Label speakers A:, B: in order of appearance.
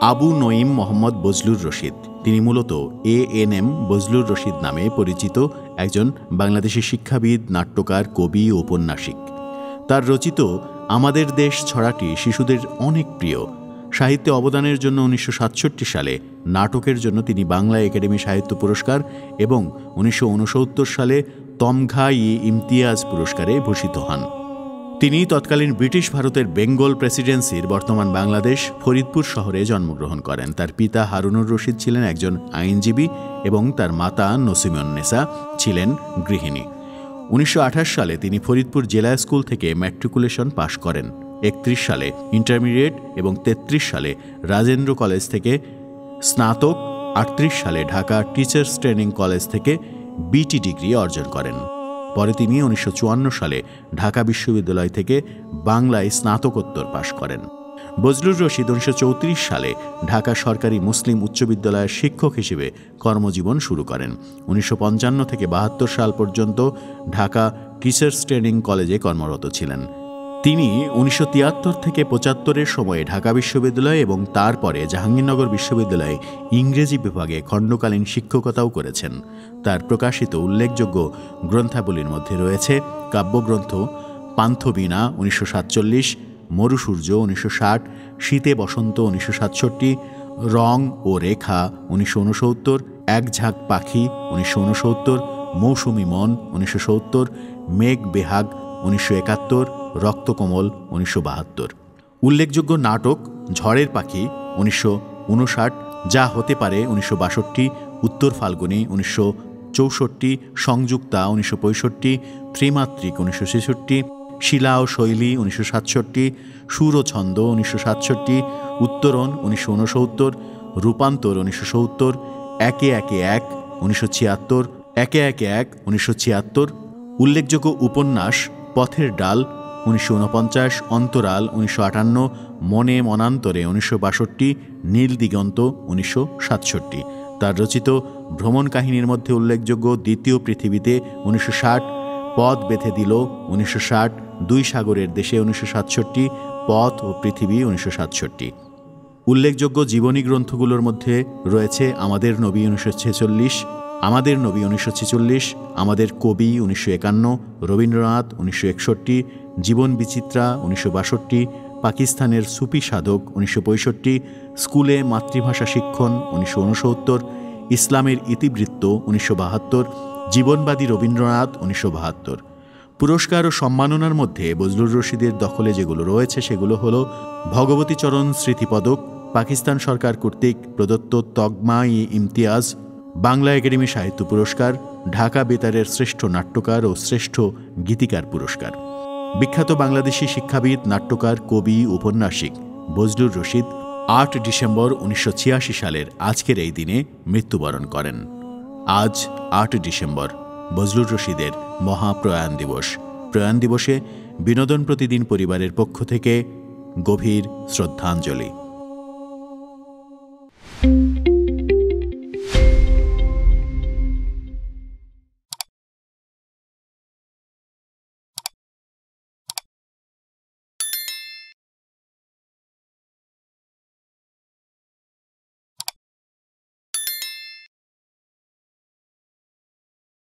A: আবু নঈম মোহাম্মদ বজলুর রশিদ। তিনি মূলত ANM বজলুর রশিদ নামে পরিচিত একজন বাংলাদেশি শিক্ষাবিদ, নাট্যকার, কবি ও ঔপন্যাসিক। তার রচিত আমাদের দেশ ছড়াটি শিশুদের অনেক প্রিয়। সাহিত্যে অবদানের জন্য 1967 সালে নাটকের জন্য তিনি বাংলা একাডেমি সাহিত্য পুরস্কার এবং 1969 সালে তমঘা-ই-ইমতিয়াজ পুরস্কারে ভূষিত হন। তিনি তৎকালীন ব্রিটিশ ভারতের বেঙ্গল প্রেসিডেন্সির বর্তমান বাংলাদেশ ফরিদপুর শহরে জন্মগ্রহণ করেন। তার পিতা হারুনুর রশিদ ছিলেন একজন আইনজীবী এবং তার মাতা নসিমুন্নেসা ছিলেন গৃহিণী। 1928 সালে তিনি ফরিদপুর জেলা স্কুল থেকে ম্যাট্রিকুলেশন পাশ করেন। 31 সালে ইন্টারমিডিয়েট এবং 33 সালে রাজেন্দ্র কলেজ থেকে স্নাতক, 38 সালে ঢাকা টিচার্স ট্রেনিং কলেজ থেকে BT ডিগ্রি অর্জন করেন। পরে তিনি 1954 সালে ঢাকা বিশ্ববিদ্যালয় থেকে বাংলায় স্নাতকোত্তর পাশ করেন। বজলুর রশিদ 1934 সালে ঢাকা সরকারি মুসলিম উচ্চ বিদ্যালয়ের শিক্ষক হিসেবে কর্মজীবন শুরু করেন। 1955 থেকে 72 সাল পর্যন্ত ঢাকা টিচার্স ট্রেনিং কলেজে কর্মরত ছিলেন। তিনি 1973 থেকে 75-এর সময়ে ঢাকা বিশ্ববিদ্যালয় এবং তারপরে জাহাঙ্গীরনগর বিশ্ববিদ্যালয়ে ইংরেজি বিভাগে খণ্ডকালীন শিক্ষকতাও করেছেন। তার প্রকাশিত উল্লেখযোগ্য গ্রন্থাবলীর মধ্যে রয়েছে কাব্যগ্রন্থ পান্থবীণা 1947, মরুসূর্য 1960, শীতে বসন্ত 1967, রং ও রেখা 1969, এক ঝাঁক পাখি 1969, মৌসুমী মন 1970, মেঘ বেহাগ 1971, রক্তকমল 1972। উল্লেখযোগ্য নাটক ঝড়ের পাখি 1959, যা হতে পারে 1962, উত্তর ফাল্গুনী 1964, সংযুক্তা 1965, ত্রিমাত্রিক 1966, শিলা ও শৈলী 1967, সুর ও ছন্দ 1967, উত্তরণ 1969, রূপান্তর 1970, একে একে এক 1976, একে একে এক 1976। উল্লেখযোগ্য উপন্যাস পথের ডাল 1949, অন্তরাল 1958, মনে মনান্তরে 1962, নীল দিগন্ত 1967। তার রচিত ভ্রমণ কাহিনীর মধ্যে উল্লেখযোগ্য দ্বিতীয় পৃথিবীতে 1960, পথ বেঁধে দিল 1960, দুই সাগরের দেশে 1967, পথ ও পৃথিবী 1967। উল্লেখযোগ্য জীবনী গ্রন্থগুলোর মধ্যে রয়েছে আমাদের নবী 1946, আমাদের নবী 1946, আমাদের কবি 1951, রবীন্দ্রনাথ 1961, জীবন বিচিত্রা 1962, পাকিস্তানের সুফি সাধক 1965, স্কুলে মাতৃভাষা শিক্ষণ 1969, ইসলামের ইতিবৃত্ত 1972, জীবনবাদী রবীন্দ্রনাথ 1972। পুরস্কার ও সম্মাননার মধ্যে বজলুর রশিদের দখলে যেগুলো রয়েছে সেগুলো হল ভগবতীচরণ স্মৃতিপদক, পাকিস্তান সরকার কর্তৃক প্রদত্ত তগমা-ই-ইমতিয়াজ, বাংলা একাডেমি সাহিত্য পুরস্কার, ঢাকা বেতারের শ্রেষ্ঠ নাট্যকার ও শ্রেষ্ঠ গীতিকার পুরস্কার। বিখ্যাত বাংলাদেশি শিক্ষাবিদ, নাট্যকার, কবি, ঔপন্যাসিক বজলুর রশিদ 8 ডিসেম্বর 1986 সালের আজকের এই দিনে মৃত্যুবরণ করেন। আজ 8 ডিসেম্বর বজলুর রশিদের মহাপ্রয়াণ দিবস। প্রয়াণ দিবসে বিনোদন প্রতিদিন পরিবারের পক্ষ থেকে গভীর শ্রদ্ধাঞ্জলি।